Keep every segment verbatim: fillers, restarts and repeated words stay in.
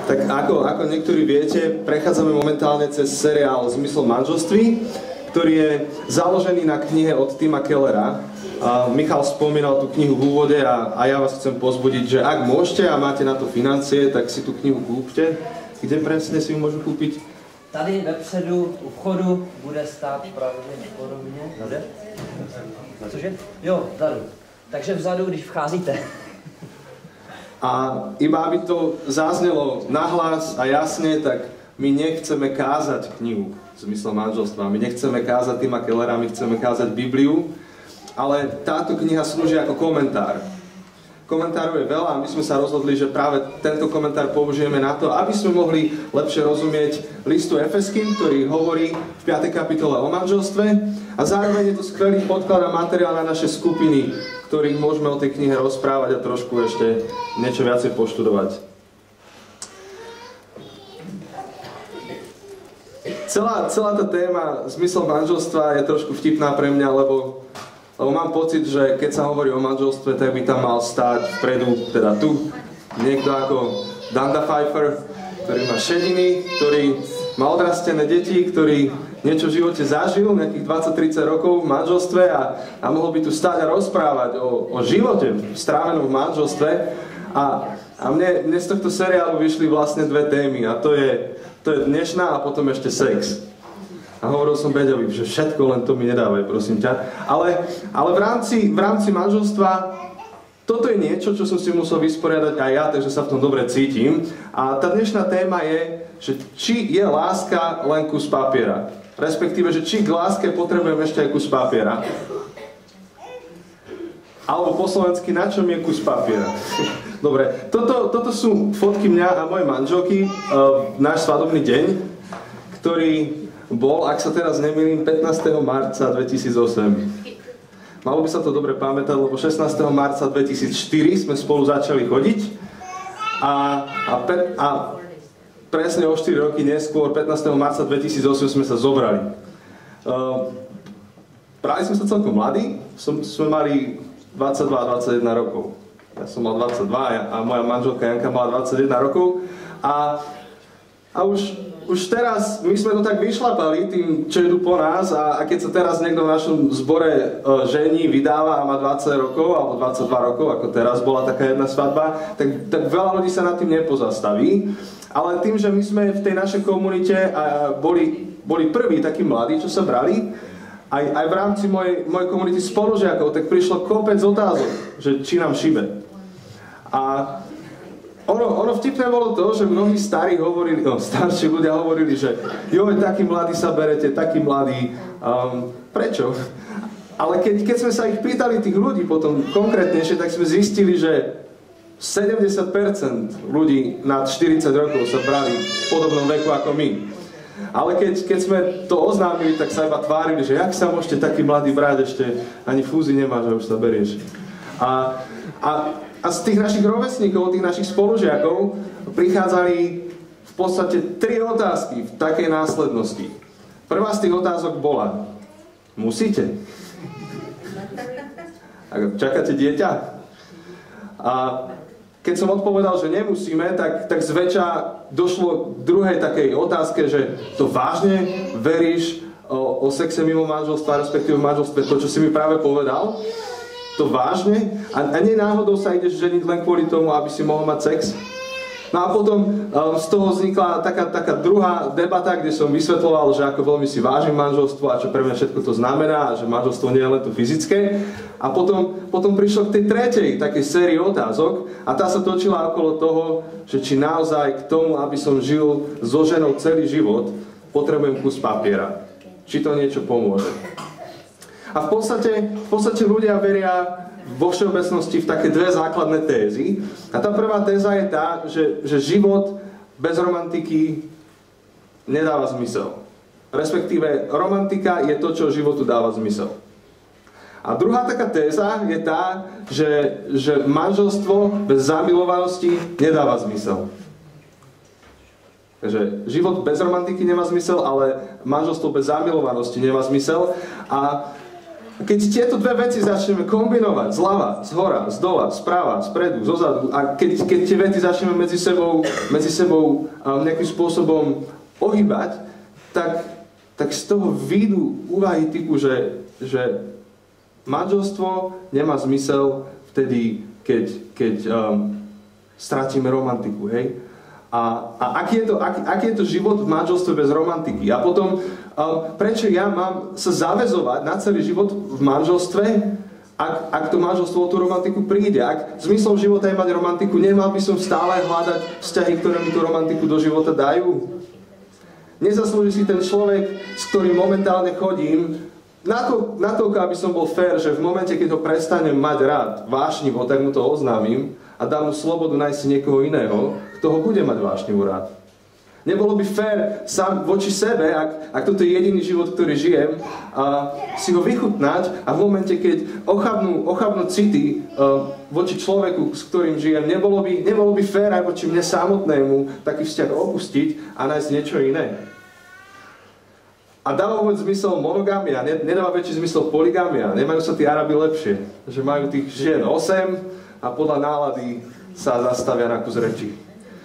Tak ako, ako niektorí viete, prechádzame momentálne cez seriál Zmysel manželství, ktorý je založený na knihe od Tima Kellera. A Michal spomínal tú knihu v úvode a, a ja vás chcem pozbudiť, že ak môžete a máte na to financie, tak si tú knihu kúpte. Kde presne si ju môžu kúpiť? Tady vepředu u vchodu bude stát pravděpodobně. Kde? Cože? Jo, vzadu. Takže vzadu, když vcházíte. A iba aby to zaznelo nahlas a jasne, tak my nechceme kázať knihu Zmysel manželstva. My nechceme kázať Tima Kellera, my chceme kázať Bibliu, ale táto kniha slúži ako komentár. Komentárov je veľa a my sme sa rozhodli, že práve tento komentár použijeme na to, aby sme mohli lepšie rozumieť listu Efeským, ktorý hovorí v piatej kapitole o manželstve, a zároveň je to skvelý podklad a materiál na naše skupiny, ktorých môžeme o tej knihe rozprávať a trošku ešte niečo viacej poštudovať. Celá, celá tá téma Zmysel manželstva je trošku vtipná pre mňa, lebo, lebo mám pocit, že keď sa hovorí o manželstve, tak by tam mal stáť vpredu, teda tu, niekto ako Danda Pfeiffer, ktorý má šediny, ktorý má odrastené deti, ktorý niečo v živote zažil, nejakých dvadsať tridsať rokov v manželstve a, a mohol by tu stáť a rozprávať o, o živote strávenom v manželstve. A, a mne, mne z tohto seriálu vyšli vlastne dve témy a to je, to je dnešná a potom ešte sex. A hovoril som Beďovi, že všetko, len to mi nedávaj, prosím ťa. Ale, ale v, rámci, v rámci manželstva toto je niečo, čo som si musel vysporiadať aj ja, takže sa v tom dobre cítim. A tá dnešná téma je, že či je láska len kus papiera. Respektíve, že či k láske potrebujem ešte aj kus papiera. Alebo po slovensky, na čom je kus papiera. Dobre, toto, toto sú fotky mňa a mojej manželky v náš svadobný deň, ktorý bol, ak sa teraz nemýlim, pätnásteho marca dvetisícosem. Malo by sa to dobre pamätať, lebo šestnásteho marca dvetisícštyri sme spolu začali chodiť a, a, pe, a presne o štyri roky neskôr, pätnásteho marca dvetisícosem, sme sa zobrali. Uh, brali sme sa celkom mladí, som, sme mali dvadsaťdva a dvadsaťjeden rokov. Ja som mal dvadsaťdva a moja manželka Janka mala dvadsaťjeden rokov a, a už, už teraz my sme to tak vyšlapali tým, čo idú po nás a, a keď sa teraz niekto v našom zbore uh, žení, vydáva a má dvadsať rokov alebo dvadsaťdva rokov, ako teraz bola taká jedna svadba, tak, tak veľa ľudí sa nad tým nepozastaví. Ale tým, že my sme v tej našej komunite uh, boli, boli prví takí mladí, čo sa brali, aj, aj v rámci mojej, mojej komunity spolužiakov, tak prišlo kopec otázok, že či nám šibe. A ono, ono vtipné bolo to, že mnohí starí hovorili, no, starší ľudia hovorili, že joj, takí mladí sa berete, takí mladí, um, prečo? Ale keď, keď sme sa ich pýtali, tých ľudí potom konkrétnejšie, tak sme zistili, že sedemdesiat percent ľudí nad štyridsať rokov sa brali v podobnom veku ako my. Ale keď, keď sme to oznámili, tak sa iba tvárili, že jak sa môžete taký mladý brať, ešte ani fúzi nemáš a už sa berieš. A, a, a z tých našich rovesníkov, tých našich spolužiakov prichádzali v podstate tri otázky v takej následnosti. Prvá z tých otázok bola: musíte? Čakáte dieťa? A keď som odpovedal, že nemusíme, tak, tak zväčša došlo k druhej takej otázke, že to vážne veríš o, o sexe mimo manželstva, respektíve v manželstve, to, čo si mi práve povedal? To vážne? A, a nie náhodou sa ideš ženiť len kvôli tomu, aby si mohol mať sex? No a potom um, z toho vznikla taká, taká druhá debata, kde som vysvetľoval, že ako veľmi si vážim manželstvo a čo pre mňa všetko to znamená, že manželstvo nie je len to fyzické. A potom, potom prišlo k tej tretej takej sérii otázok a tá sa točila okolo toho, že či naozaj k tomu, aby som žil so ženou celý život, potrebujem kus papiera. Či to niečo pomôže. A v podstate, v podstate ľudia veria vo všeobecnosti v také dve základné tézy. A tá prvá téza je tá, že, že život bez romantiky nedáva zmysel. Respektíve romantika je to, čo životu dáva zmysel. A druhá taká téza je tá, že, že manželstvo bez zamilovanosti nedáva zmysel. Takže život bez romantiky nemá zmysel, ale manželstvo bez zamilovanosti nemá zmysel. A keď tieto dve veci začneme kombinovať, zľava, zhora, zdola, správa, spredu, zozadu, a keď, keď tie veci začneme medzi sebou, medzi sebou um, nejakým spôsobom ohýbať, tak, tak z toho výjdu úvahy typu, že, že manželstvo nemá zmysel vtedy, keď, keď um, stratíme romantiku, hej? A, a aký, je to, aký, aký je to život v manželstve bez romantiky? A potom, um, prečo ja mám sa zaväzovať na celý život v manželstve, ak, ak to manželstvo o tú romantiku príde? Ak zmyslom života je mať romantiku, nemal by som stále hľadať vzťahy, ktoré mi tú romantiku do života dajú? Nezaslúži si ten človek, s ktorým momentálne chodím, natoľko, natoľko, aby som bol fér, že v momente, keď ho prestanem mať rád, vášnivo, tak mu to oznámim a dám mu slobodu nájsť si niekoho iného, kto ho bude mať vášnivo rád. Nebolo by fér sám voči sebe, ak, ak toto je jediný život, ktorý žijem, a si ho vychutnať a v momente, keď ochabnú, ochabnú city uh, voči človeku, s ktorým žijem, nebolo by, nebolo by fér aj voči mne samotnému taký vzťah opustiť a nájsť niečo iné. A dáva vôbec zmysel monogamia, nedáva väčší zmysel poligamia. Nemajú sa tí Arabi lepšie, že majú tých žien osem a podľa nálady sa zastavia na kus reči.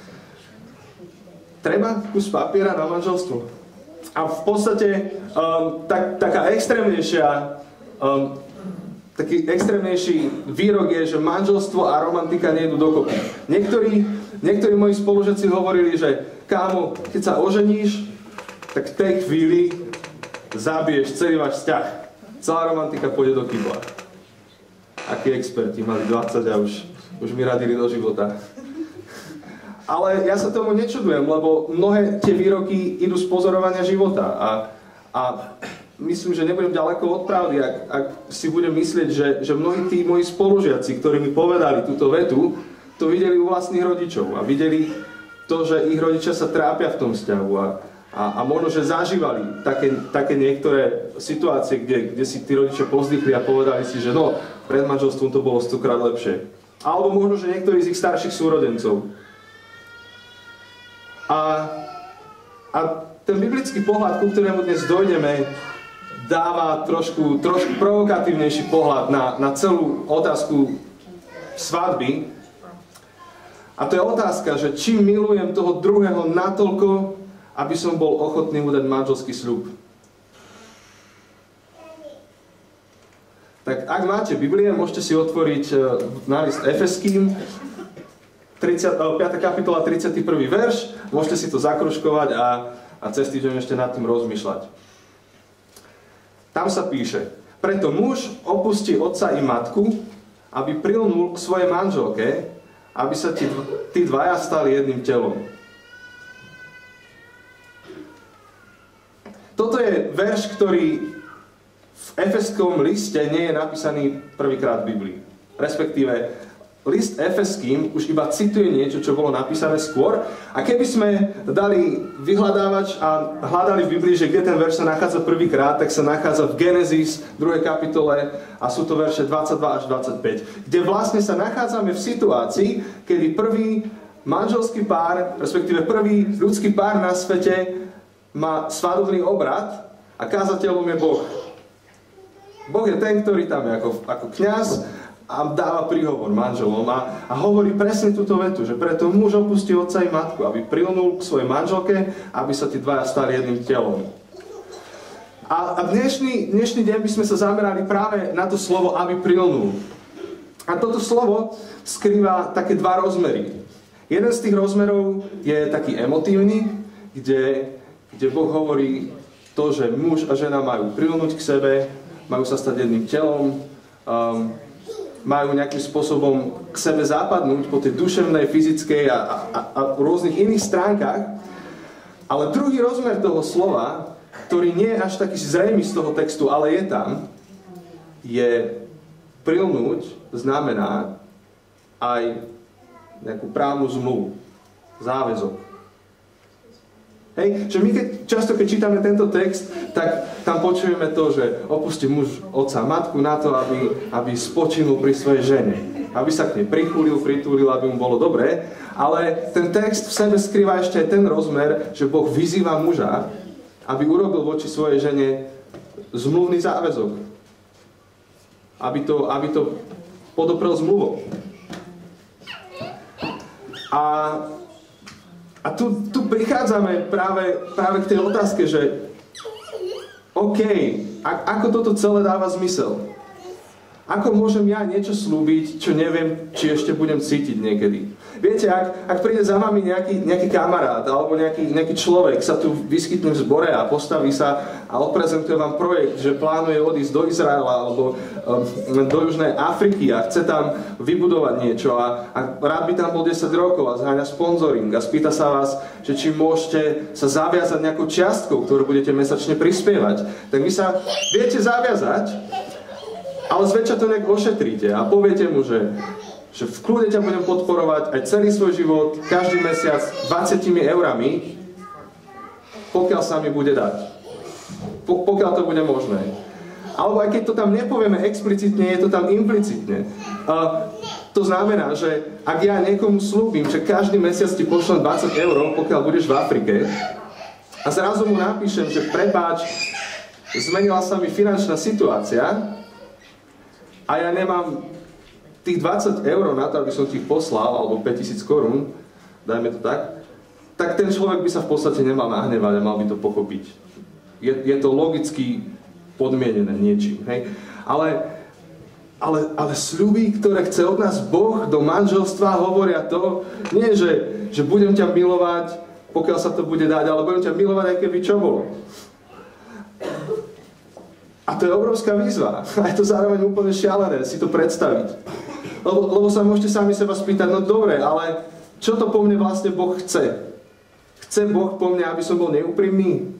Treba kus papiera na manželstvo. A v podstate um, tak, taká extrémnejšia, um, taký extrémnejší výrok je, že manželstvo a romantika nejdu dokopy. Niektorí, niektorí moji spolužiaci hovorili, že kámo, keď sa oženíš, tak v tej chvíli zabiješ celý váš vzťah. Celá romantika pôjde do kybla. Akí experti, mali dvadsať a už, už mi radili do života. Ale ja sa tomu nečudujem, lebo mnohé tie výroky idú z pozorovania života. A, a myslím, že nebudem ďaleko od pravdy, ak, ak si budem myslieť, že, že mnohí tí moji spolužiaci, ktorí mi povedali túto vetu, to videli u vlastných rodičov a videli to, že ich rodičia sa trápia v tom vzťahu. A, A, a možno, že zažívali také, také niektoré situácie, kde, kde si tí rodičia pozdychli a povedali si, že no, pred manželstvom to bolo stokrát lepšie. Alebo možno, že niektorí z ich starších súrodencov. A, a ten biblický pohľad, ku ktorému dnes dojdeme, dáva trošku, trošku provokatívnejší pohľad na, na celú otázku svadby. A to je otázka, že či milujem toho druhého natoľko, aby som bol ochotný mu dať manželský sľub. Tak ak máte Biblie, môžete si otvoriť na list Efeským, piata kapitola, tridsiaty prvý verš, môžete si to zakružkovať a, a cez týždeň ešte nad tým rozmýšľať. Tam sa píše: preto muž opustí otca i matku, aby prilnul k svojej manželke, aby sa tí, tí dvaja stali jedným telom. Toto je verš, ktorý v Efeskom liste nie je napísaný prvýkrát v Biblii. Respektíve, list Efeským už iba cituje niečo, čo bolo napísané skôr. A keby sme dali vyhľadávač a hľadali v Biblii, že kde ten verš sa nachádza prvýkrát, tak sa nachádza v Genesis druhej kapitole a sú to verše dvadsaťdva až dvadsaťpäť. Kde vlastne sa nachádzame v situácii, kedy prvý manželský pár, respektíve prvý ľudský pár na svete má svadobný obrad a kázateľom je Boh. Boh je ten, ktorý tam je ako, ako kňaz a dáva príhovor manželom a, a hovorí presne túto vetu, že preto muž opustí otca i matku, aby prilnul k svojej manželke, aby sa tí dvaja stali jedným telom. A, a dnešný, dnešný deň by sme sa zamerali práve na to slovo, aby prilnul. A toto slovo skrýva také dva rozmery. Jeden z tých rozmerov je taký emotívny, kde kde Boh hovorí to, že muž a žena majú prilnúť k sebe, majú sa stať jedným telom, um, majú nejakým spôsobom k sebe zapadnúť po tej duševnej, fyzickej a, a, a rôznych iných stránkach. Ale druhý rozmer toho slova, ktorý nie je až taký zrejmý z toho textu, ale je tam, je prilnúť znamená aj nejakú právnu zmluvu, záväzok. Hej, že my keď, často keď čítame tento text, tak tam počujeme to, že opustí muž otca a matku na to, aby, aby spočinul pri svojej žene. Aby sa k nej prichúlil, pritúlil, aby mu bolo dobré. Ale ten text v sebe skrýva ešte aj ten rozmer, že Boh vyzýva muža, aby urobil voči svojej žene zmluvný záväzok. aby to, aby to podoprel zmluvou. A, a tu, tu prichádzame práve, práve k tej otázke, že OK, a, ako toto celé dáva zmysel? Ako môžem ja niečo slúbiť, čo neviem, či ešte budem cítiť niekedy? Viete, ak, ak príde za vami nejaký, nejaký kamarát alebo nejaký, nejaký človek, sa tu vyskytne v zbore a postaví sa a odprezentuje vám projekt, že plánuje odísť do Izraela alebo um, do Južnej Afriky a chce tam vybudovať niečo a, a rád by tam bol desať rokov a zháňa sponzoring a spýta sa vás, že či môžete sa zaviazať nejakou čiastkou, ktorú budete mesačne prispievať, tak vy sa viete zaviazať, ale zväčša to nejak ošetríte a poviete mu, že, že v kľude ťa budem podporovať aj celý svoj život, každý mesiac dvadsiatimi eurami, pokiaľ sa mi bude dať. Po, pokiaľ to bude možné. Alebo aj keď to tam nepovieme explicitne, je to tam implicitne. Uh, to znamená, že ak ja niekomu slúbim, že každý mesiac ti pošlem dvadsať eur, pokiaľ budeš v Afrike, a zrazu mu napíšem, že prepáč, zmenila sa mi finančná situácia, a ja nemám tých dvadsať eur na to, aby som ti ich poslal, alebo päťtisíc korún, dajme to tak, tak ten človek by sa v podstate nemal nahnevať a mal by to pochopiť. Je, je to logicky podmienené niečím, hej? Ale, ale, ale sľuby, ktoré chce od nás Boh do manželstva, hovoria to, nie že, že budem ťa milovať, pokiaľ sa to bude dať, ale budem ťa milovať, aj keby čo bolo. A to je obrovská výzva. A je to zároveň úplne šialené si to predstaviť. Lebo, lebo sa môžete sami seba spýtať, no dobre, ale čo to po mne vlastne Boh chce? Chce Boh po mne, aby som bol neúprimný?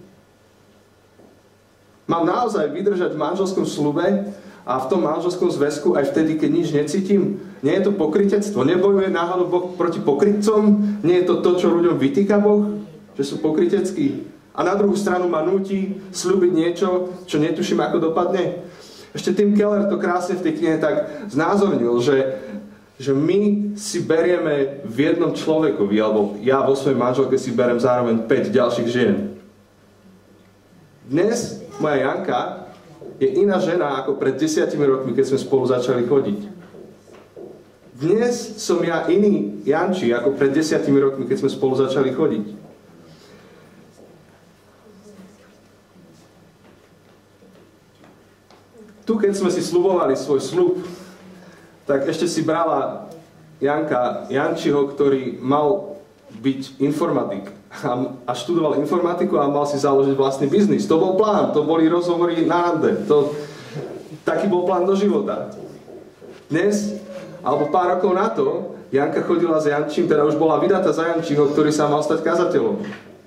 Mám naozaj vydržať v manželskom sľube a v tom manželskom zväzku aj vtedy, keď nič necítim? Nie je to pokrytectvo? Nebojuje náhodou Boh proti pokrytcom? Nie je to to, čo ľuďom vytýka Boh? Že sú pokryteckí? A na druhú stranu ma núti sľúbiť niečo, čo netuším, ako dopadne. Ešte Tim Keller to krásne v tej knihe tak znázornil, že, že my si berieme v jednom človekovi, alebo ja vo svojej manželke si berem zároveň päť ďalších žien. Dnes moja Janka je iná žena ako pred desiatimi rokmi, keď sme spolu začali chodiť. Dnes som ja iný Janči ako pred desiatimi rokmi, keď sme spolu začali chodiť. Tu, keď sme si sľubovali svoj sľub, tak ešte si brala Janka Jančiho, ktorý mal byť informatik a, a študoval informatiku a mal si založiť vlastný biznis. To bol plán, to boli rozhovory na rande. To, taký bol plán do života. Dnes, alebo pár rokov na to, Janka chodila s Jančím, teda už bola vydatá za Jančiho, ktorý sa mal stať kazateľom.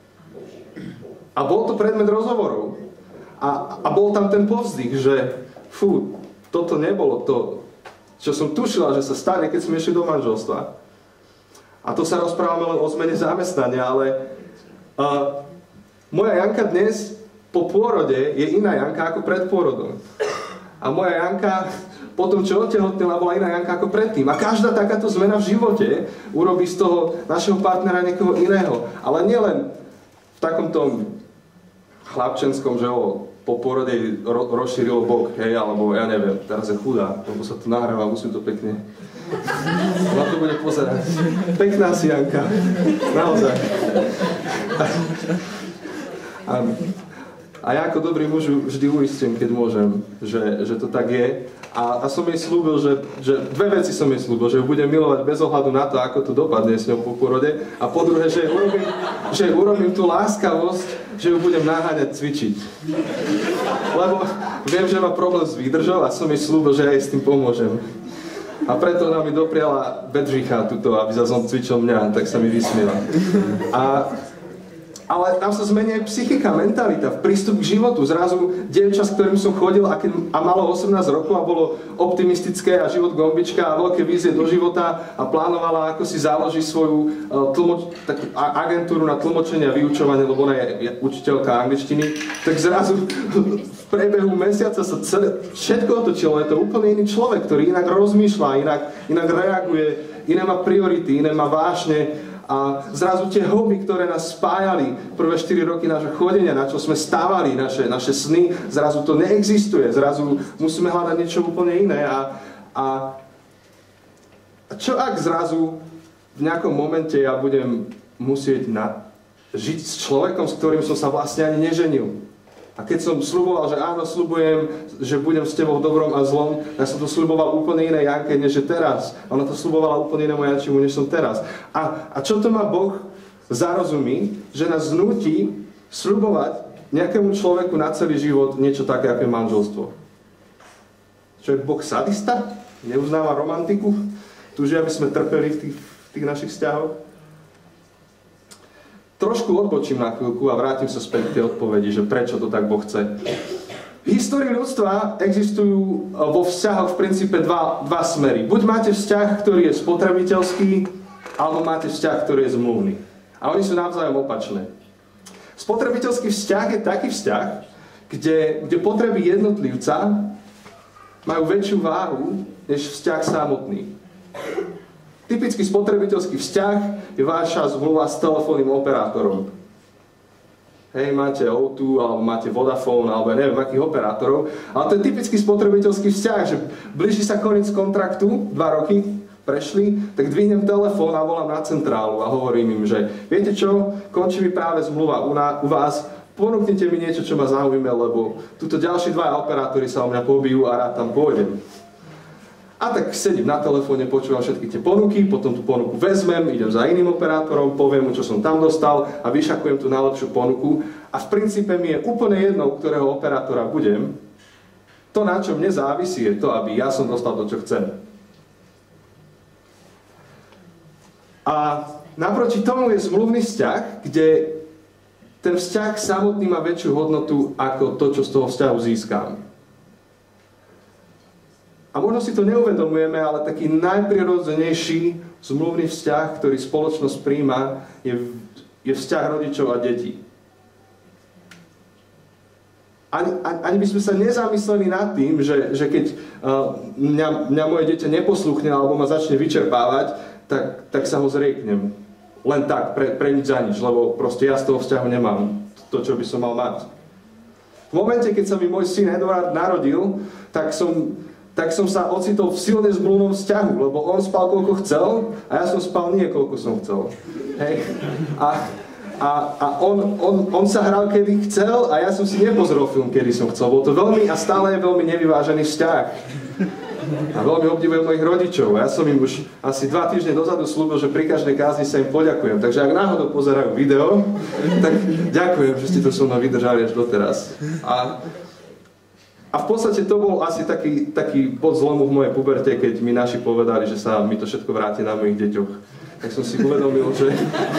A bol to predmet rozhovorov. A, a bol tam ten povzdych, že fú, toto nebolo to, čo som tušila, že sa stane, keď sme išli do manželstva. A to sa rozprávame len o zmene zamestnania, ale uh, moja Janka dnes po pôrode je iná Janka ako pred pôrodom. A moja Janka po tom, čo otehotnila, bola iná Janka ako predtým. A každá takáto zmena v živote urobí z toho našeho partnera niekoho iného. Ale nielen v takom tom chlapčenskom, že o po porode ro- rozšíril bok, hej, alebo ja neviem, teraz je chudá, lebo sa tu nahráva, musím to pekne. Ona to bude pozerať. Pekná si, Janka. Naozaj. A, a ja ako dobrý muž vždy uistím, keď môžem, že, že to tak je. A, a som jej slúbil, že, že dve veci som jej slúbil, že ju budem milovať bez ohľadu na to, ako to dopadne s ňou po porode. A po druhé, že jej urobím, že jej urobím tú láskavosť, že ju budem naháňať cvičiť. Lebo viem, že má problém s výdržou a som jej slúbil, že ja jej s tým pomôžem. A preto ona mi dopriala Bedřicha tuto, aby zase on cvičil mňa, tak sa mi vysmiela. A ale tam sa zmení aj psychika, mentalita, prístup k životu. Zrazu dievča, s ktorým som chodil a, keď, a malo osemnásť rokov a bolo optimistické a život gombička a veľké vízie do života a plánovala, ako si založí svoju uh, tlmoč, takú agentúru na tlmočenie a vyučovanie, lebo ona je, je učiteľka angličtiny, tak zrazu v priebehu mesiaca sa celé, všetko otočilo. Je to úplne iný človek, ktorý inak rozmýšľa, inak, inak reaguje, iné má priority, iné má vášne. a zrazu tie hobby, ktoré nás spájali prvé štyri roky nášho chodenia, na čo sme stávali, naše, naše sny, zrazu to neexistuje, zrazu musíme hľadať niečo úplne iné. A, a, a čo ak zrazu v nejakom momente ja budem musieť na, žiť s človekom, s ktorým som sa vlastne ani neženil? A keď som sľuboval, že áno, sľubujem, že budem s tebou v dobrom a zlom, ja som to sľuboval úplne iné Janke, než je teraz. Ona to sľubovala úplne inému Jančimu, než som teraz. A, a čo to má Boh zarozumí, že nás znúti sľubovať nejakému človeku na celý život niečo také, ako je manželstvo? Čo je Boh sadista? Neuznáva romantiku? Túži, aby sme trpeli v tých, v tých našich vzťahoch? Trošku odbočím na chvíľku a vrátim sa späť k tej odpovedi, že prečo to tak Boh chce. V histórii ľudstva existujú vo vzťahoch v princípe dva, dva smery. Buď máte vzťah, ktorý je spotrebiteľský, alebo máte vzťah, ktorý je zmluvný. A oni sú navzájom opačné. Spotrebiteľský vzťah je taký vzťah, kde, kde potreby jednotlivca majú väčšiu váhu než vzťah samotný. Typický spotrebiteľský vzťah je vaša zmluva s telefónnym operátorom. Hej, máte ó dva, alebo máte Vodafone, alebo neviem, akých operátorov. Ale to je typický spotrebiteľský vzťah, že blíži sa koniec kontraktu, dva roky prešli, tak dvihnem telefón a volám na centrálu a hovorím im, že viete čo, končí mi práve zmluva u, na, u vás, ponúknite mi niečo, čo ma zaujíma, lebo tuto ďalší dvaja operátori sa o mňa pobijú a rád tam pôjdem. A tak sedím na telefóne, počúvam všetky tie ponuky, potom tú ponuku vezmem, idem za iným operátorom, poviem mu, čo som tam dostal a vyšakujem tú najlepšiu ponuku. A v princípe mi je úplne jedno, u ktorého operátora budem. To, na čo mne závisí, je to, aby ja som dostal to, čo chcem. A naproti tomu je zmluvný vzťah, kde ten vzťah samotný má väčšiu hodnotu ako to, čo z toho vzťahu získam. A možno si to neuvedomujeme, ale taký najprirodzenejší zmluvný vzťah, ktorý spoločnosť príjma, je, je vzťah rodičov a detí. Ani, ani by sme sa nezamysleli nad tým, že, že keď uh, mňa, mňa moje dieťa neposluchne alebo ma začne vyčerpávať, tak, tak sa ho zrieknem. Len tak, pre, pre nič za nič, lebo proste ja z toho vzťahu nemám to, čo by som mal mať. V momente, keď sa mi môj syn Eduard narodil, tak som... tak som sa ocitol v silne zmluvnom vzťahu, lebo on spal koľko chcel a ja som spal nie koľko som chcel. Hej. A, a, a on, on, on sa hral kedy chcel a ja som si nepozrel film, kedy som chcel. Bol to veľmi a stále je veľmi nevyvážený vzťah. A veľmi obdivujem mojich rodičov. Ja som im už asi dva týždne dozadu slúbil, že pri každej kázni sa im poďakujem. Takže ak náhodou pozerajú video, tak ďakujem, že ste to so mnou vydržali až doteraz. A A v podstate to bol asi taký, taký bod zlomu v mojej puberte, keď mi naši povedali, že sa mi to všetko vráti na mojich deťoch. Tak som si uvedomil, že...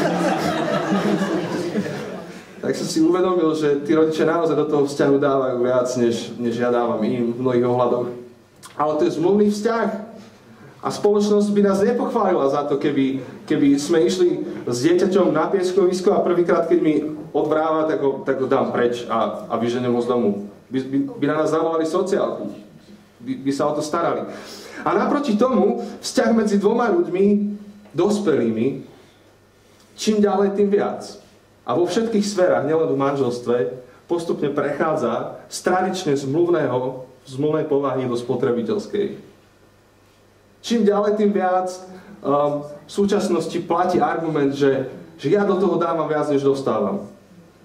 tak som si uvedomil, že tí rodičia naozaj do toho vzťahu dávajú viac, než, než ja dávam im v mnohých ohľadoch. Ale to je zmluvný vzťah. A spoločnosť by nás nepochválila za to, keby, keby sme išli s dieťaťom na pieskovisko a prvýkrát, keď mi odvráva, tak ho, tak ho dám preč a, a vyženiem ho z domu. By, by, by na nás zavolali sociálku, by, by sa o to starali. A naproti tomu, vzťah medzi dvoma ľuďmi, dospelými, čím ďalej, tým viac. A vo všetkých sférach, nielen v manželstve, postupne prechádza z tradične zmluvného, zmluvnej povahy do spotrebiteľskej. Čím ďalej, tým viac um, v súčasnosti platí argument, že, že ja do toho dávam viac, než dostávam.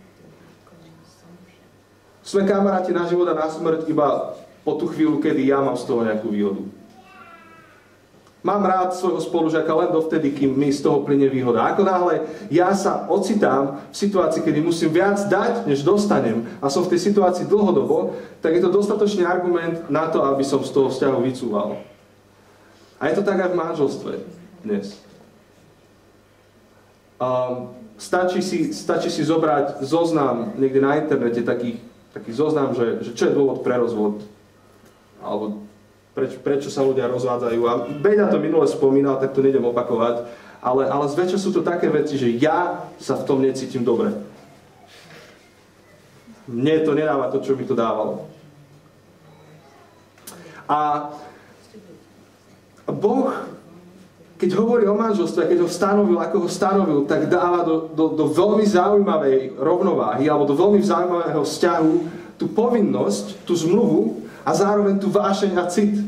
Sme kamaráti na život a na smrť iba po tú chvíľu, kedy ja mám z toho nejakú výhodu. Mám rád svojho spolužiaka len dovtedy, kým mi z toho plynie výhoda. Ako náhle ja sa ocitám v situácii, kedy musím viac dať, než dostanem a som v tej situácii dlhodobo, tak je to dostatočný argument na to, aby som z toho vzťahu vycúval. A je to tak aj v manželstve dnes. Um, stačí, si, stačí si zobrať zoznam niekde na internete takých taký zoznam, že, že čo je dôvod pre rozvod, alebo preč, prečo sa ľudia rozvádzajú. A Beďa to minule spomínal, tak to nejdem opakovať, ale, ale zväčša sú to také veci, že ja sa v tom necítim dobre. Mne to nedáva to, čo mi to dávalo. A Boh keď hovorí o manželstve, keď ho stanovil, ako ho stanovil, tak dáva do, do, do veľmi zaujímavej rovnováhy alebo do veľmi zaujímavého vzťahu tú povinnosť, tú zmluvu a zároveň tú vášeň a cit.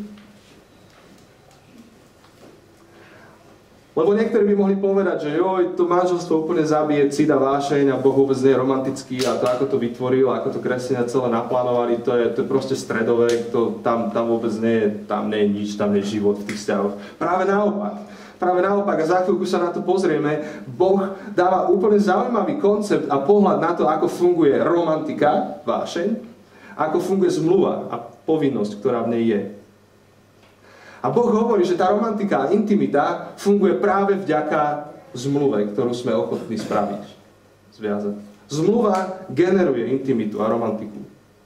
Lebo niektorí by mohli povedať, že joj, to manželstvo úplne zabije cit a vášeň a Boh vôbec nie je romantický a to, ako to vytvoril, ako to kresťania celé naplánovali, to je, to je proste stredovek, to, tam, tam vôbec nie je, tam nie je nič, tam nie je život v tých vzťahoch. Práve naopak. Práve naopak, a za chvíľku sa na to pozrieme, Boh dáva úplne zaujímavý koncept a pohľad na to, ako funguje romantika, vášeň, ako funguje zmluva a povinnosť, ktorá v nej je. A Boh hovorí, že tá romantika a intimita funguje práve vďaka zmluve, ktorú sme ochotní spraviť, zviazať. Zmluva generuje intimitu a romantiku.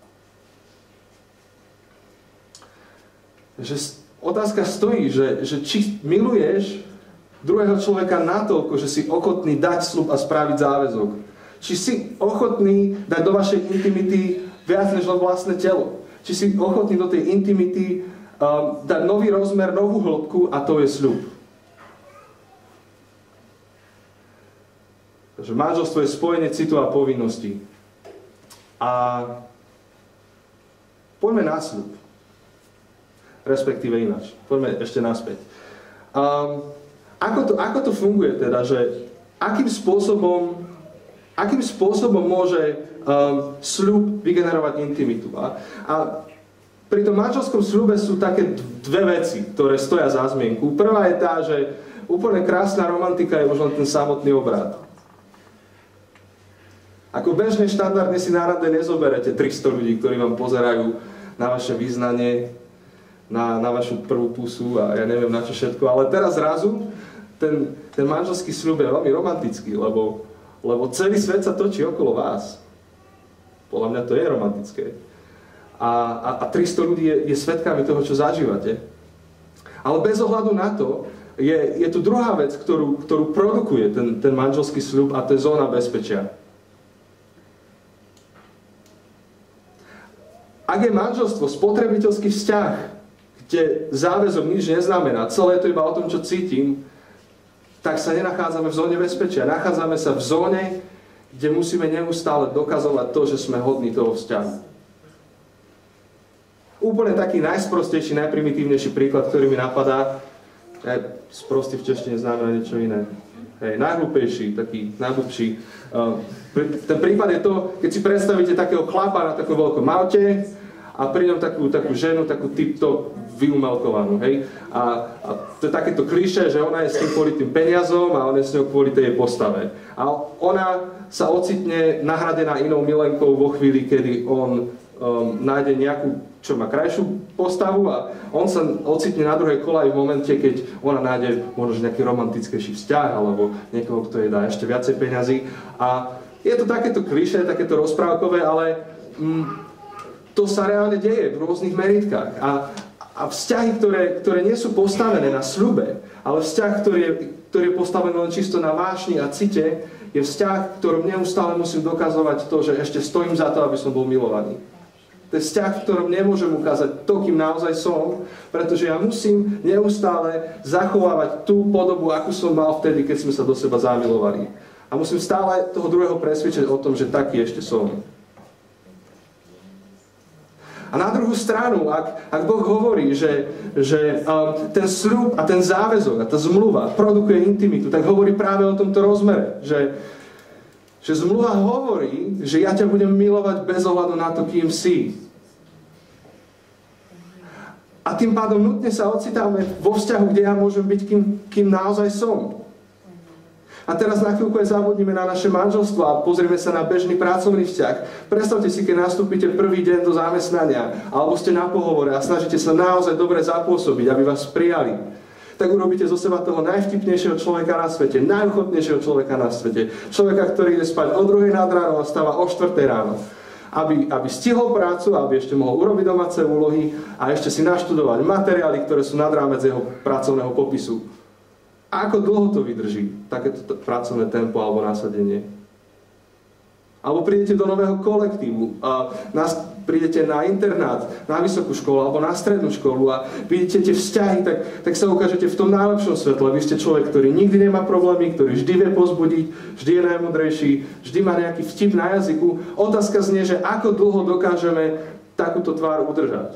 Že otázka stojí, že, že či miluješ druhého človeka natoľko, že si ochotný dať sľub a spraviť záväzok. Či si ochotný dať do vašej intimity viac než len vlastné telo. Či si ochotný do tej intimity um, dať nový rozmer, novú hĺbku a to je sľub. Takže manželstvo je spojenie citu a povinností. A poďme na sľub. Respektíve ináč. Poďme ešte naspäť. Um, ako, to, ako to funguje teda, že akým spôsobom, akým spôsobom môže um, sľub vygenerovať intimitu? A, a pri tom manželskom sľube sú také dve veci, ktoré stoja za zmienku. Prvá je tá, že úplne krásna romantika je možno ten samotný obrad. Ako bežne štandardne si na rande nezoberete tristo ľudí, ktorí vám pozerajú na vaše vyznanie, Na, na vašu prvú pusu a ja neviem na čo všetko, ale teraz zrazu ten, ten manželský sľub je veľmi romantický, lebo, lebo celý svet sa točí okolo vás. Podľa mňa to je romantické. A, a, a tristo ľudí je, je svedkami toho, čo zažívate. Ale bez ohľadu na to, je, je tu druhá vec, ktorú, ktorú produkuje ten, ten manželský sľub a to je zóna bezpečia. Ak je manželstvo spotrebiteľský vzťah, kde záväzok nič neznamená, celé je to iba o tom, čo cítim, tak sa nenachádzame v zóne bezpečia. Nachádzame sa v zóne, kde musíme neustále dokazovať to, že sme hodní toho vzťahu. Úplne taký najsprostejší, najprimitívnejší príklad, ktorý mi napadá, sprostý v češtine znamená niečo iné. Hej, najhlúpejší, taký najhlúpší. Ten prípad je to, keď si predstavíte takého chlapa na takom veľkom aute, a pri ňom takú, takú ženu, takú tip-top vyumelkovanú, hej. A, a to je takéto klišé, že ona je s tým kvôli tým peniazom a on je s ňou kvôli tej postave. A ona sa ocitne nahradená inou milenkou vo chvíli, kedy on um, nájde nejakú, čo má krajšiu postavu a on sa ocitne na druhej kolaji v momente, keď ona nájde možno nejaký romantickejší vzťah alebo niekoho, kto jej dá ešte viacej peňazí. A je to takéto klišé, takéto rozprávkové, ale mm, to sa reálne deje v rôznych meritkách. A, a vzťahy, ktoré, ktoré nie sú postavené na sľube, ale vzťah, ktorý je, ktorý je postavený len čisto na vášni a cite, je vzťah, v ktorom neustále musím dokazovať to, že ešte stojím za to, aby som bol milovaný. To je vzťah, v ktorom nemôžem ukázať to, kým naozaj som, pretože ja musím neustále zachovávať tú podobu, akú som mal vtedy, keď sme sa do seba zamilovali. A musím stále toho druhého presvedčiť o tom, že taký ešte som. A na druhú stranu, ak, ak Boh hovorí, že, že um, ten sľub a ten záväzok a tá zmluva produkuje intimitu, tak hovorí práve o tomto rozmere. Že, že zmluva hovorí, že ja ťa budem milovať bez ohľadu na to, kým si. A tým pádom nutne sa ocitáme vo vzťahu, kde ja môžem byť, kým, kým naozaj som. A teraz na chvíľku aj zabudnime na naše manželstvo a pozrieme sa na bežný pracovný vzťah. Predstavte si, keď nastúpite prvý deň do zamestnania alebo ste na pohovore a snažíte sa naozaj dobre zapôsobiť, aby vás prijali. Tak urobíte zo seba toho najvtipnejšieho človeka na svete, najochotnejšieho človeka na svete. Človeka, ktorý ide spať o druhej nad ránom a stáva o štvrtej ráno. Aby, aby stihol prácu, aby ešte mohol urobiť domáce úlohy a ešte si naštudovať materiály, ktoré sú nad rámec jeho pracovného popisu. A ako dlho to vydrží, takéto pracovné tempo alebo nasadenie? Alebo prídete do nového kolektívu, a nás, prídete na internát, na vysokú školu alebo na strednú školu a vidíte tie vzťahy, tak, tak sa ukážete v tom najlepšom svetle. Vy ste človek, ktorý nikdy nemá problémy, ktorý vždy vie pozbudiť, vždy je najmudrejší, vždy má nejaký vtip na jazyku. Otázka znie, že ako dlho dokážeme takúto tvár udržať.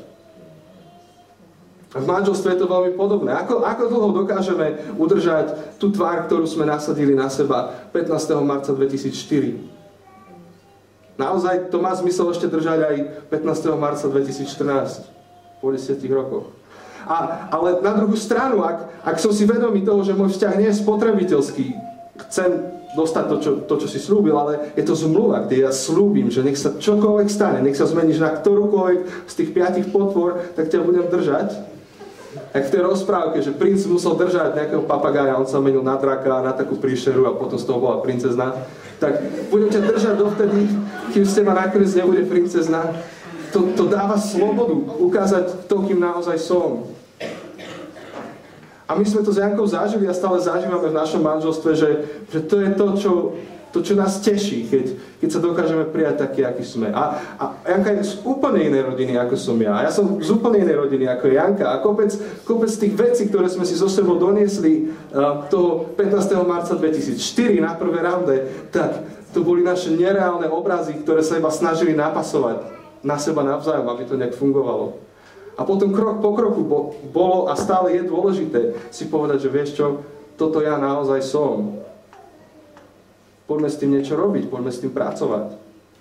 V manželstve je to veľmi podobné. Ako, ako dlho dokážeme udržať tú tvár, ktorú sme nasadili na seba pätnásteho marca dvetisícštyri? Naozaj to má zmysel ešte držať aj pätnásteho marca dvetisícštrnásť, po desiatich rokoch. A, ale na druhú stranu, ak, ak som si vedomý toho, že môj vzťah nie je spotrebiteľský, chcem dostať to čo, to, čo si slúbil, ale je to zmluva, kde ja slúbim, že nech sa čokoľvek stane, nech sa zmeníš na ktorúkoľvek z tých piatich potvor, tak ťa budem držať. Jak v tej rozprávke, že princ musel držať nejakého papagája, on sa menil na draka, na takú príšeru a potom z toho bola princezna. Tak budem ťa držať dovtedy, kým ste ma nakoniec nebude princezna. To, to dáva slobodu, ukázať to, kým naozaj som. A my sme to s Jankou zažili a stále zažívame v našom manželstve, že, že to je to, čo, to, čo nás teší, keď, keď sa dokážeme prijať taký, aký sme. A, a Janka je z úplne inej rodiny, ako som ja. A ja som z úplne inej rodiny, ako je Janka. A kopec, kopec tých vecí, ktoré sme si so sebou doniesli uh, toho pätnásteho marca dvetisícštyri na prvé rande, tak to boli naše nereálne obrazy, ktoré sa iba snažili napasovať na seba navzájom, aby to nejak fungovalo. A potom krok po kroku bolo a stále je dôležité si povedať, že vieš čo, toto ja naozaj som. Poďme s tým niečo robiť, poďme s tým pracovať.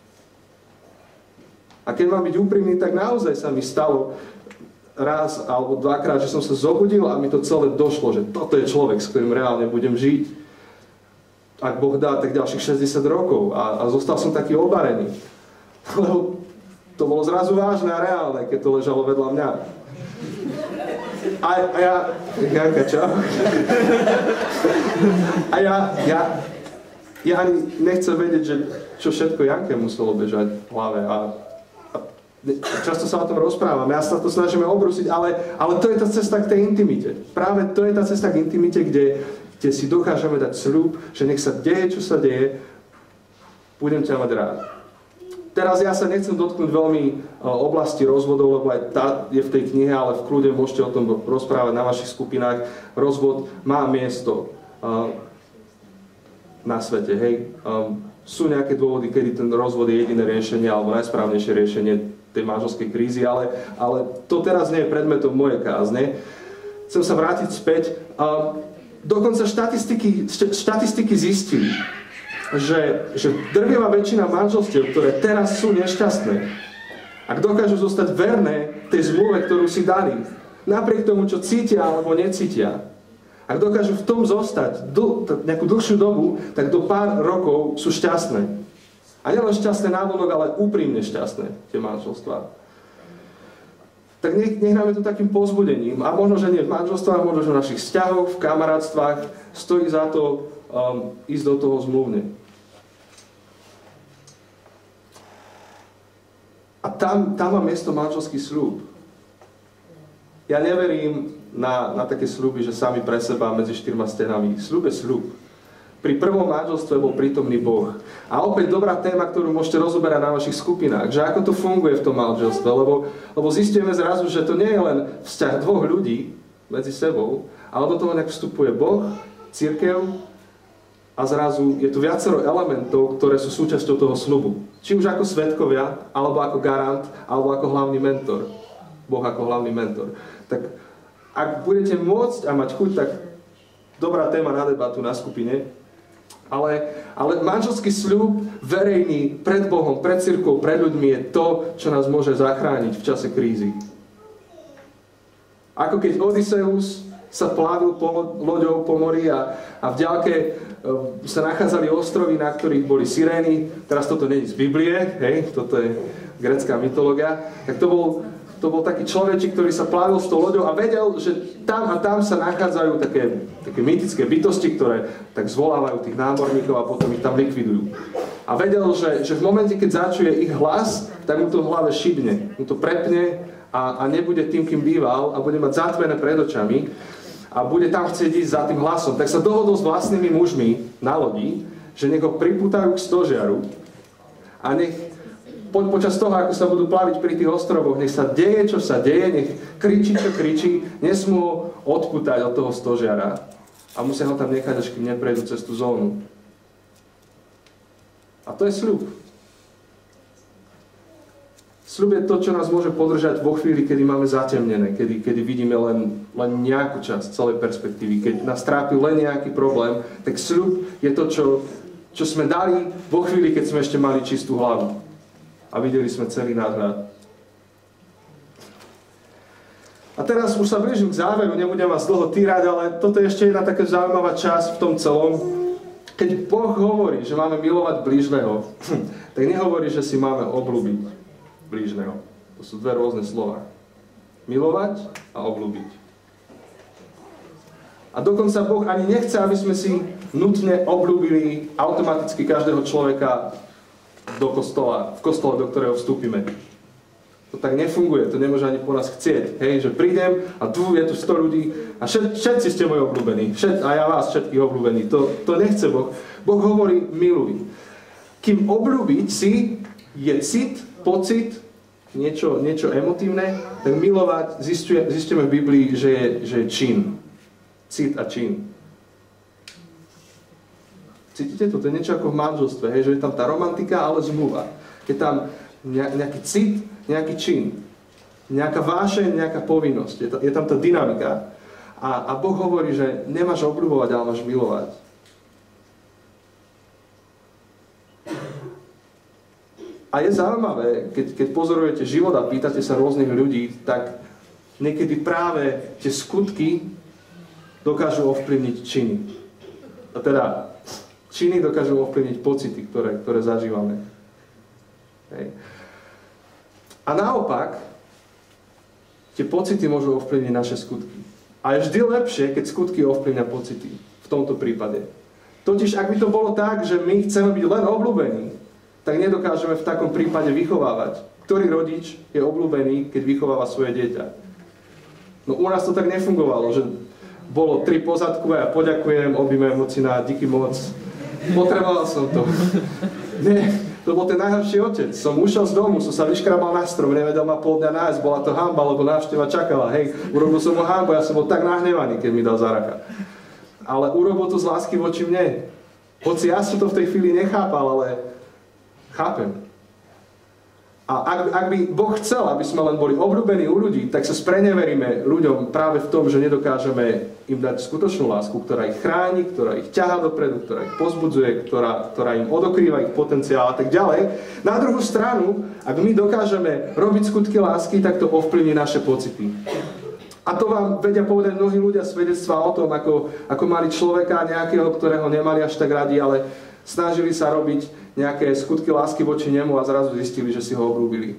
A keď mám byť úprimný, tak naozaj sa mi stalo raz alebo dvakrát, že som sa zobudil a mi to celé došlo, že toto je človek, s ktorým reálne budem žiť. Ak Boh dá, tak ďalších šesťdesiat rokov. A, a zostal som taký obarený. Lebo to bolo zrazu vážne a reálne, keď to ležalo vedľa mňa. A, a ja... Janka, čo? A ja... ja Ja ani nechcem vedieť, že čo všetko Janke muselo bežať v hlave. A, a často sa o tom rozprávame, ja sa to snažíme obrúsiť, ale, ale to je tá cesta k tej intimite. Práve to je tá cesta k intimite, kde, kde si dokážeme dať sľub, že nech sa deje, čo sa deje, budem ťa mať rád. Teraz ja sa nechcem dotknúť veľmi oblasti rozvodov, lebo aj tá je v tej knihe, ale v kľude môžete o tom rozprávať na vašich skupinách. Rozvod má miesto na svete, hej. Um, sú nejaké dôvody, kedy ten rozvod je jediné riešenie alebo najsprávnejšie riešenie tej manželskej krízy, ale, ale to teraz nie je predmetom mojej kázne. Chcem sa vrátiť späť. Um, dokonca štatistiky, štatistiky zistili, že, že drvivá väčšina manželstiev, ktoré teraz sú nešťastné, ak dokážu zostať verné tej zmluve, ktorú si dali, napriek tomu, čo cítia alebo necítia, ak dokážu v tom zostať dl- nejakú dlhšiu dobu, tak do pár rokov sú šťastné. A nielen šťastné návonok, ale úprimne šťastné tie manželstvá. Tak nech, nech nám je to takým povzbudením. A možno, že nie v manželstvách, možno, že v našich vzťahoch, v kamarátstvách stojí za to um, ísť do toho zmluvne. A tam, tam má miesto manželský sľub. Ja neverím na, na také sľuby, že sami pre seba medzi štyrma stenami. Sľub je sľub. Pri prvom manželstve bol prítomný Boh. A opäť dobrá téma, ktorú môžete rozoberať na vašich skupinách, že ako to funguje v tom manželstve, lebo, lebo zistíme zrazu, že to nie je len vzťah dvoch ľudí medzi sebou, ale do toho nejak vstupuje Boh, cirkev a zrazu je tu viacero elementov, ktoré sú súčasťou toho sľubu. Či už ako svedkovia, alebo ako garant, alebo ako hlavný mentor. Boh ako hlavný mentor. Tak ak budete môcť a mať chuť, tak dobrá téma na debatu na skupine. Ale, ale manželský sľub verejný pred Bohom, pred cirkvou, pred ľuďmi je to, čo nás môže zachrániť v čase krízy. Ako keď Odysseus sa plávil po, loďou po mori a, a v ďalke e, sa nachádzali ostrovy, na ktorých boli sirény. Teraz toto nie je z Biblie, hej, toto je grécka mytológia. Tak to bol To bol taký človečik, ktorý sa plávil s tou loďou a vedel, že tam a tam sa nachádzajú také, také mýtické bytosti, ktoré tak zvolávajú tých námorníkov a potom ich tam likvidujú. A vedel, že, že v momente, keď začuje ich hlas, tak mu to v hlave šibne, mu to prepne a, a nebude tým, kým býval a bude mať zatvorené pred očami a bude tam chcieť ísť za tým hlasom. Tak sa dohodol s vlastnými mužmi na lodi, že nech ho pripútajú k stožiaru A nech po, počas toho, ako sa budú plaviť pri tých ostrovoch, nech sa deje, čo sa deje, nech kričí, čo kričí, nesmú ho odpútať od toho stožiara. A musia ho tam nechať, až kým neprejdú cez tú zónu. A to je sľub. Sľub je to, čo nás môže podržať vo chvíli, kedy máme zatemnené, kedy, kedy vidíme len, len nejakú časť celej perspektívy. Keď nás trápi len nejaký problém, tak sľub je to, čo, čo sme dali vo chvíli, keď sme ešte mali čistú hlavu. A videli sme celý nadhľad. A teraz už sa blížim k záveru, nebudem vás dlho týrať, ale toto je ešte jedna taká zaujímavá časť v tom celom. Keď Boh hovorí, že máme milovať blížneho, tak nehovorí, že si máme obľúbiť blížneho. To sú dve rôzne slova. Milovať a obľúbiť. A dokonca Boh ani nechce, aby sme si nutne obľúbili automaticky každého človeka do kostola, v kostole, do ktorého vstúpime. To tak nefunguje, to nemôže ani po nás chcieť. Hej, že prídem a tu je tu sto ľudí a všet, všetci ste moji obľúbení. Všet, a ja vás všetkých obľúbení. To, to nechce Boh. Boh hovorí miluj. Kým obľúbiť si je cit, pocit, niečo, niečo emotívne, tak milovať zistuje, zistíme v Biblii, že je, že je čin. Cit a čin. Cítite to? To je niečo ako v manželstve, hej? Že je tam tá romantika, ale zmluva. Je tam nejaký cit, nejaký čin. Nejaká vášeň, nejaká povinnosť. Je, to, je tam tá dynamika. A, a Boh hovorí, že nemáš obľúbovať, ale máš milovať. A je zaujímavé, keď, keď pozorujete život a pýtate sa rôznych ľudí, tak niekedy práve tie skutky dokážu ovplyvniť činy. A teda, činy dokážu ovplyvniť pocity, ktoré, ktoré zažívame. Hej. A naopak, tie pocity môžu ovplyvniť naše skutky. A je vždy lepšie, keď skutky ovplyvňa pocity. V tomto prípade. Totiž, ak by to bolo tak, že my chceme byť len obľúbení, tak nedokážeme v takom prípade vychovávať. Ktorý rodič je obľúbený, keď vychováva svoje dieťa? No u nás to tak nefungovalo, že bolo tri pozadkové a poďakujem, objmem hocina, díky moc. Potreboval som to. Nie, to bol ten najhorší otec. Som ušiel z domu, som sa vyškrabal na strom, nevedel ma pol dňa nájsť, bola to hanba, lebo návšteva čakala. Hej, urobil som mu hanbu, ja som bol tak nahnevaný, keď mi dal záracha. Ale urobil to z lásky voči mne. Hoci ja som to v tej chvíli nechápal, ale chápem. A ak, ak by Boh chcel, aby sme len boli obľúbení u ľudí, tak sa spreneveríme ľuďom práve v tom, že nedokážeme im dať skutočnú lásku, ktorá ich chráni, ktorá ich ťahá dopredu, ktorá ich pozbudzuje, ktorá, ktorá im odokrýva ich potenciál a tak ďalej. Na druhú stranu, ak my dokážeme robiť skutky lásky, tak to ovplyvní naše pocity. A to vám vedia povedať mnohí ľudia svedectvá o tom, ako, ako mali človeka nejakého, ktorého nemali až tak radi, ale snažili sa robiť nejaké skutky lásky voči nemu a zrazu zistili, že si ho obľúbili.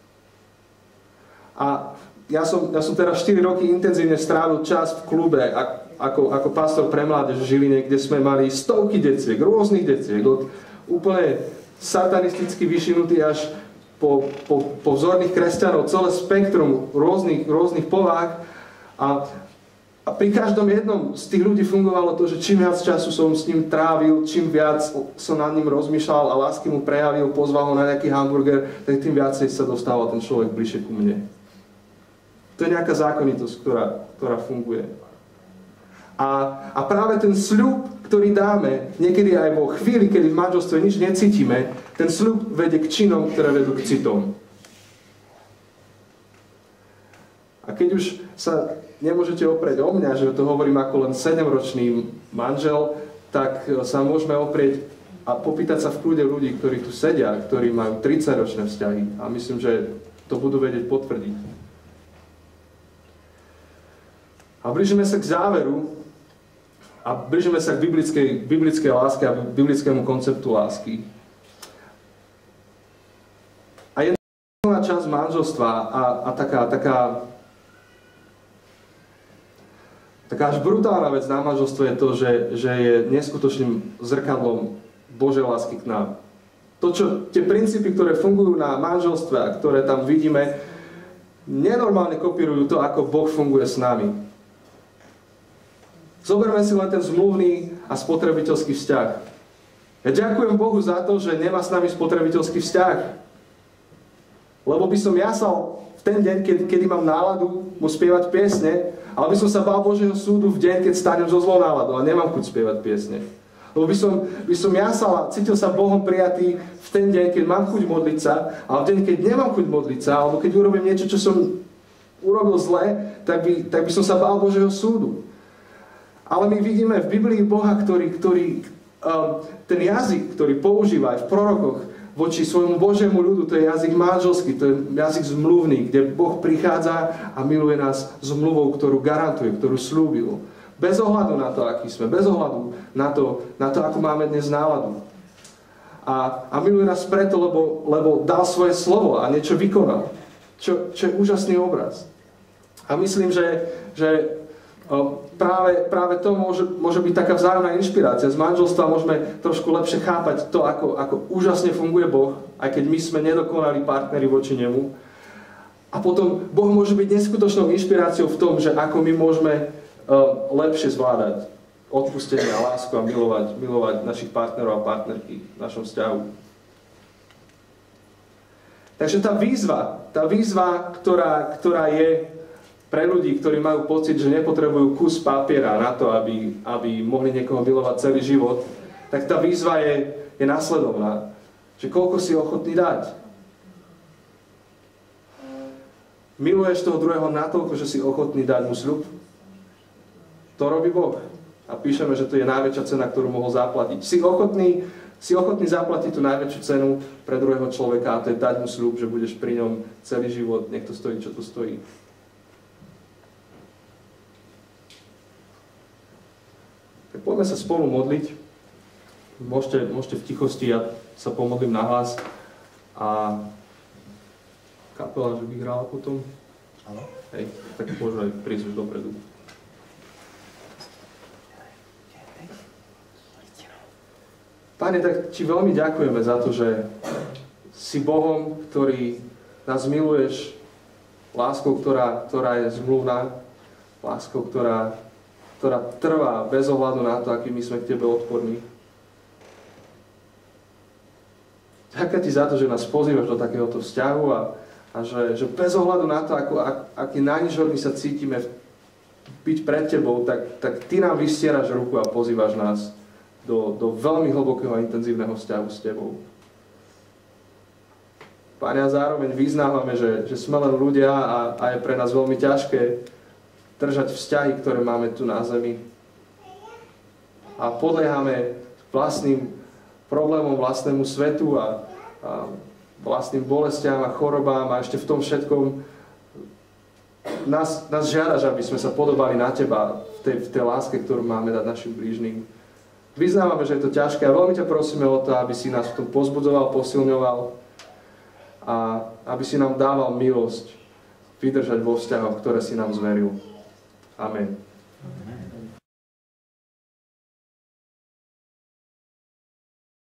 A ja som, ja som teraz štyri roky intenzívne strávil čas v klube ako, ako pastor pre mládež v Žiline, kde sme mali stovky deciek, rôznych deciek, od úplne satanisticky vyšinutý až po, po, po vzorných kresťanov, celé spektrum rôznych, rôznych povách. A A pri každom jednom z tých ľudí fungovalo to, že čím viac času som s ním trávil, čím viac som nad ním rozmýšľal a lásky mu prejavil, pozval ho na nejaký hamburger, tak tým viacej sa dostával ten človek bližšie ku mne. To je nejaká zákonitosť, ktorá, ktorá funguje. A, a práve ten sľub, ktorý dáme, niekedy aj vo chvíli, kedy v manželstve nič necítime, ten sľub vedie k činom, ktoré vedú k citom. A keď už sa nemôžete oprieť o mňa, že to hovorím ako len sedemročný manžel, tak sa môžeme oprieť a popýtať sa v kľude ľudí, ktorí tu sedia, ktorí majú tridsaťročné vzťahy. A myslím, že to budú vedieť potvrdiť. A blížime sa k záveru a blížime sa k biblickej, biblickej láske a biblickému konceptu lásky. A jedna časť manželstva a, a taká, taká Taká až brutálna vec na manželstve je to, že, že je neskutočným zrkadlom Božej lásky k nám. To, čo, tie princípy, ktoré fungujú na manželstve a ktoré tam vidíme, nenormálne kopírujú to, ako Boh funguje s nami. Zoberme si len ten zmluvný a spotrebiteľský vzťah. Ja ďakujem Bohu za to, že nemá s nami spotrebiteľský vzťah. Lebo by som jasal v ten deň, keď, kedy mám náladu mu spievať piesne, ale by som sa bál Božieho súdu v deň, keď stánem so zlou náladou a nemám chuť spievať piesne. Lebo by som, by som jasal a cítil sa Bohom prijatý v ten deň, keď mám chuť modliť sa, a v deň, keď nemám chuť modliť sa, alebo keď urobím niečo, čo som urobil zle, tak by, tak by som sa bál Božieho súdu. Ale my vidíme v Biblii Boha, ktorý, ktorý um, ten jazyk, ktorý používa aj v prorokoch voči svojmu Božiemu ľudu, to je jazyk manželský, to je jazyk zmluvný, kde Boh prichádza a miluje nás zmluvou, ktorú garantuje, ktorú slúbil. Bez ohľadu na to, aký sme, bez ohľadu na to, na to ako máme dnes náladu. A, a miluje nás preto, lebo, lebo dal svoje slovo a niečo vykonal. Čo, čo je úžasný obraz. A myslím, že, že o, práve, práve to môže, môže byť taká vzájomná inšpirácia. Z manželstva môžeme trošku lepšie chápať to, ako, ako úžasne funguje Boh, aj keď my sme nedokonali partneri voči nemu. A potom Boh môže byť neskutočnou inšpiráciou v tom, že ako my môžeme o, lepšie zvládať odpustenie a lásku a milovať, milovať našich partnerov a partnerky v našom vzťahu. Takže tá výzva, tá výzva, ktorá, ktorá je pre ľudí, ktorí majú pocit, že nepotrebujú kus papiera na to, aby, aby mohli niekoho milovať celý život, tak tá výzva je, je následovná. Že koľko si ochotný dať. Miluješ toho druhého natoľko, že si ochotný dať mu sľub? To robí Boh. A píšeme, že to je najväčšia cena, ktorú mohol zaplatiť. Si ochotný, si ochotný zaplatiť tú najväčšiu cenu pre druhého človeka, a to je dať mu sľub, že budeš pri ňom celý život, nech to stojí, čo to stojí. Tak poďme sa spolu modliť. Môžete, môžete v tichosti, ja sa pomodlím nahlas. A kapela, že by hrála potom. Áno. Hej, tak môžeme aj prísť už dopredu. Pane, tak Ti veľmi ďakujeme za to, že si Bohom, ktorý nás miluješ láskou, ktorá, ktorá je zmluvná, láskou, ktorá ktorá trvá bez ohľadu na to, aký my sme k Tebe odporní. Ďakujem Ti za to, že nás pozývaš do takéhoto vzťahu a, a že, že bez ohľadu na to, ako, ak, aký najnižšie sa cítime byť pred Tebou, tak, tak Ty nám vystieraš ruku a pozývaš nás do, do veľmi hlbokého a intenzívneho vzťahu s Tebou. Pane, a zároveň vyznávame, že, že sme len ľudia a, a je pre nás veľmi ťažké držať vzťahy, ktoré máme tu na zemi. A podliehame vlastným problémom, vlastnému svetu a, a vlastným bolestiam a chorobám a ešte v tom všetkom nás, nás žiadaš, aby sme sa podobali na Teba v tej, v tej láske, ktorú máme dať našim blížnym. Vyznávame, že je to ťažké a veľmi ťa prosíme o to, aby si nás v tom pozbudzoval, posilňoval a aby si nám dával milosť vydržať vo vzťahoch, ktoré si nám zveril. Amen.